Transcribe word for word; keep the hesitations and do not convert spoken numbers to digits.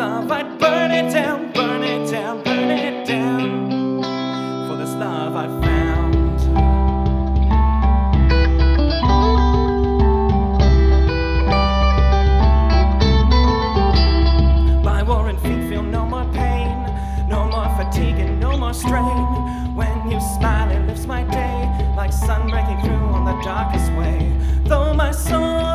love, I'd burn it down, burn it down, burn it down for this love I found. My worn feet feel no more pain, no more fatigue and no more strain. When you smile, it lifts my day like sun breaking through on the darkest way. Though my soul